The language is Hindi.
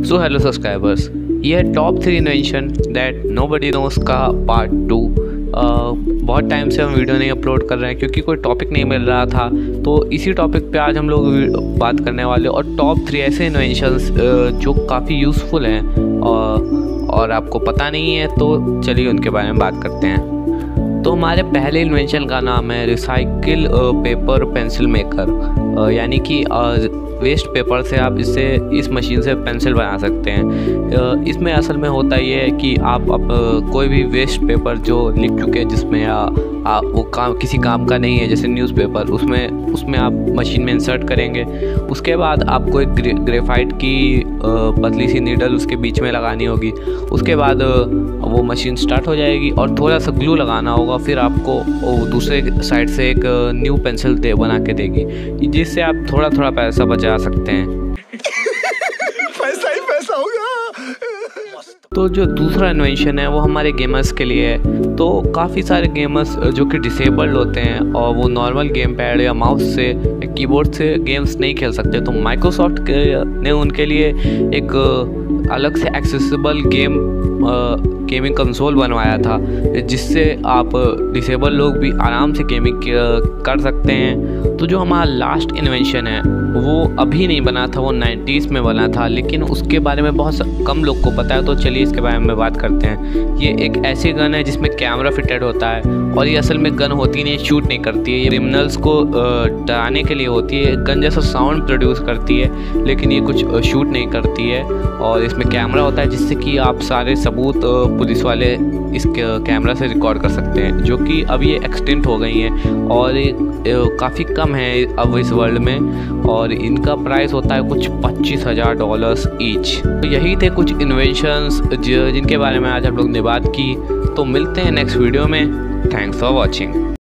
सो हेलो सब्सक्राइबर्स, ये है top 3 invention that nobody knows का पार्ट 2। बहुत टाइम से हम वीडियो नहीं अपलोड कर रहे हैं क्योंकि कोई टॉपिक नहीं मिल रहा था, तो इसी टॉपिक पे आज हम लोग बात करने वाले और टॉप 3 ऐसे इन्वेंशंस जो काफ़ी यूज़फुल हैं और आपको पता नहीं है, तो चलिए उनके बारे में बात करते हैं। तो हमारे पहले इन्वेंशन का नाम है रिसाइकिल पेपर पेंसिल मेकर, यानी कि वेस्ट पेपर से आप इस मशीन से पेंसिल बना सकते हैं। इसमें असल में होता ये है कि आप कोई भी वेस्ट पेपर जो लिख चुके हैं जिसमें वो किसी काम का नहीं है, जैसे न्यूज़पेपर, उसमें आप मशीन में इंसर्ट करेंगे। उसके बाद आपको एक ग्रेफाइट की पतली सी नीडल उसके बीच में लगानी होगी। उसके बाद वो मशीन स्टार्ट हो जाएगी और थोड़ा सा ग्लू लगाना होगा, फिर आपको दूसरे साइड से एक न्यू पेंसिल बना के देगी, जिससे आप थोड़ा थोड़ा पैसा बचा सकते हैं। पैसा ही पैसा होगा। तो जो दूसरा इन्वेंशन है वो हमारे गेमर्स के लिए है। तो काफ़ी सारे गेमर्स जो कि डिसेबल्ड होते हैं और वो नॉर्मल गेम पैड या माउस से या कीबोर्ड से गेम्स नहीं खेल सकते, तो माइक्रोसॉफ्ट ने उनके लिए एक अलग से एक्सेसिबल गेमिंग कंसोल बनवाया था, जिससे आप डिसेबल लोग भी आराम से गेमिंग कर सकते हैं। तो जो हमारा लास्ट इन्वेंशन है वो अभी नहीं बना था, वो 90s में बना था, लेकिन उसके बारे में बहुत कम लोग को पता है, तो चलिए इसके बारे में बात करते हैं। ये एक ऐसी गन है जिसमें कैमरा फिटेड होता है और ये असल में गन होती नहीं, शूट नहीं करती है। ये क्रिमिनल्स को डराने के लिए होती है। गन जैसा साउंड प्रोड्यूस करती है लेकिन ये कुछ शूट नहीं करती है। और इसमें कैमरा होता है जिससे कि आप सारे सबूत पुलिस वाले इस कैमरा से रिकॉर्ड कर सकते हैं, जो कि अब ये एक्सटिंक्ट हो गई हैं और काफ़ी कम है अब इस वर्ल्ड में, और इनका प्राइस होता है कुछ $25,000 ईच। तो यही थे कुछ इन्वेंशंस जिनके बारे में आज हम लोग ने बात की। तो मिलते हैं नेक्स्ट वीडियो में। Thanks for watching.